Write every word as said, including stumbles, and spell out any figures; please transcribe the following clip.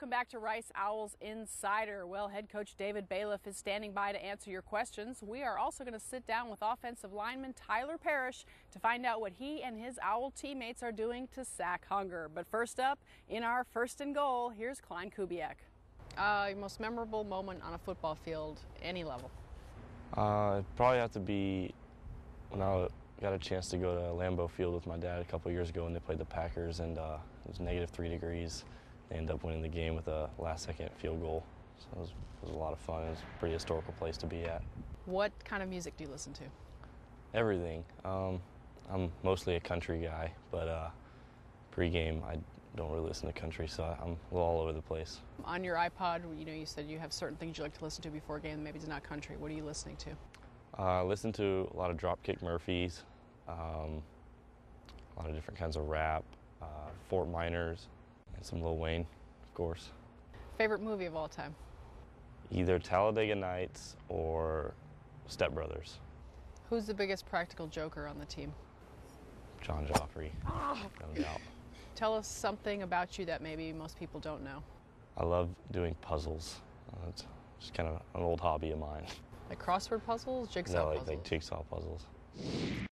Welcome back to Rice Owls Insider. Well, head coach David Bailiff is standing by to answer your questions. We are also going to sit down with offensive lineman Tyler Parrish to find out what he and his Owl teammates are doing to sack hunger. But first up, in our first and goal, here's Klein Kubiak. Uh, your most memorable moment on a football field, any level? Uh, it'd probably have to be when I got a chance to go to Lambeau Field with my dad a couple years ago when they played the Packers, and uh, it was negative three degrees. They ended up winning the game with a last-second field goal. So it was, it was a lot of fun. It was a pretty historical place to be at. What kind of music do you listen to? Everything. Um, I'm mostly a country guy, but uh, pre-game I don't really listen to country, so I'm a little all over the place. On your iPod, you know, you said you have certain things you like to listen to before a game, maybe it's not country. What are you listening to? Uh, I listen to a lot of Dropkick Murphys, um, a lot of different kinds of rap, uh, Fort Miners, and some Lil Wayne, of course. Favorite movie of all time? Either Talladega Nights or Step Brothers. Who's the biggest practical joker on the team? John Joffrey, Oh. no doubt. Tell us something about you that maybe most people don't know. I love doing puzzles. Uh, it's just kind of an old hobby of mine. Like crossword puzzles, jigsaw no, like, puzzles? like jigsaw puzzles.